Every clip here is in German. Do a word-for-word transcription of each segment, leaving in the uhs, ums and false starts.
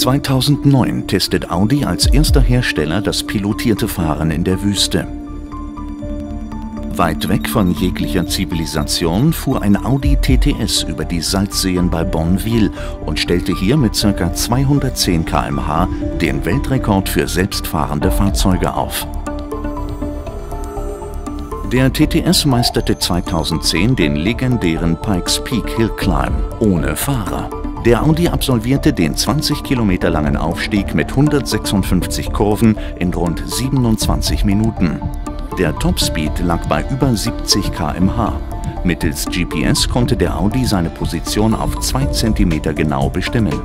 zweitausendneun testet Audi als erster Hersteller das pilotierte Fahren in der Wüste. Weit weg von jeglicher Zivilisation fuhr ein Audi T T S über die Salzseen bei Bonneville und stellte hier mit ca. zweihundertzehn Kilometer pro Stunde den Weltrekord für selbstfahrende Fahrzeuge auf. Der T T S meisterte zweitausendzehn den legendären Pikes Peak Hill Climb ohne Fahrer. Der Audi absolvierte den zwanzig Kilometer langen Aufstieg mit hundertsechsundfünfzig Kurven in rund siebenundzwanzig Minuten. Der Topspeed lag bei über siebzig Kilometer pro Stunde. Mittels G P S konnte der Audi seine Position auf zwei Zentimeter genau bestimmen.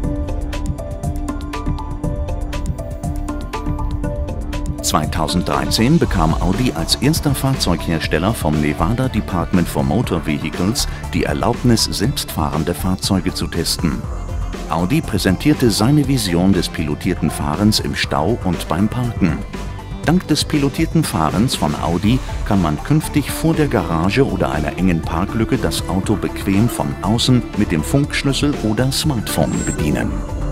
zweitausenddreizehn bekam Audi als erster Fahrzeughersteller vom Nevada Department for Motor Vehicles die Erlaubnis, selbstfahrende Fahrzeuge zu testen. Audi präsentierte seine Vision des pilotierten Fahrens im Stau und beim Parken. Dank des pilotierten Fahrens von Audi kann man künftig vor der Garage oder einer engen Parklücke das Auto bequem von außen mit dem Funkschlüssel oder Smartphone bedienen.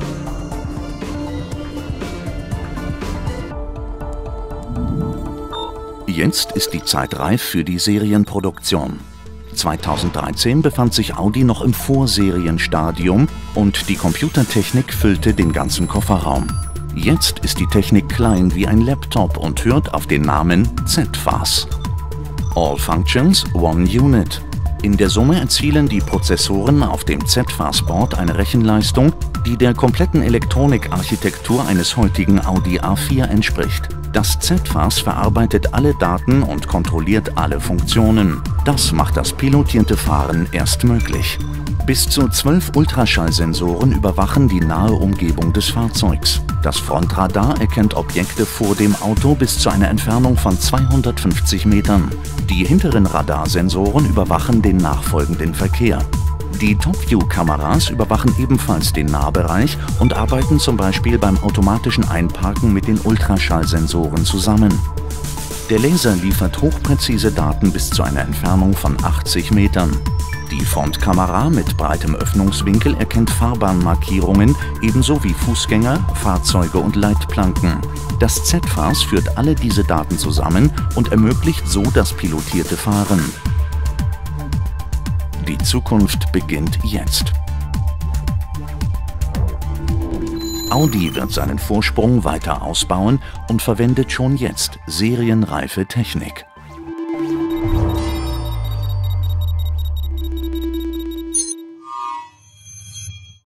Jetzt ist die Zeit reif für die Serienproduktion. zweitausenddreizehn befand sich Audi noch im Vorserienstadium und die Computertechnik füllte den ganzen Kofferraum. Jetzt ist die Technik klein wie ein Laptop und hört auf den Namen Z-Fas. All Functions, One Unit. In der Summe erzielen die Prozessoren auf dem Z-Fas-Board eine Rechenleistung, die der kompletten Elektronikarchitektur eines heutigen Audi A vier entspricht. Das Z-Fas verarbeitet alle Daten und kontrolliert alle Funktionen. Das macht das pilotierte Fahren erst möglich. Bis zu zwölf Ultraschallsensoren überwachen die nahe Umgebung des Fahrzeugs. Das Frontradar erkennt Objekte vor dem Auto bis zu einer Entfernung von zweihundertfünfzig Metern. Die hinteren Radarsensoren überwachen den nachfolgenden Verkehr. Die Top-View-Kameras überwachen ebenfalls den Nahbereich und arbeiten zum Beispiel beim automatischen Einparken mit den Ultraschallsensoren zusammen. Der Laser liefert hochpräzise Daten bis zu einer Entfernung von achtzig Metern. Die Frontkamera mit breitem Öffnungswinkel erkennt Fahrbahnmarkierungen ebenso wie Fußgänger, Fahrzeuge und Leitplanken. Das Z-Fas führt alle diese Daten zusammen und ermöglicht so das pilotierte Fahren. Die Zukunft beginnt jetzt. Audi wird seinen Vorsprung weiter ausbauen und verwendet schon jetzt serienreife Technik.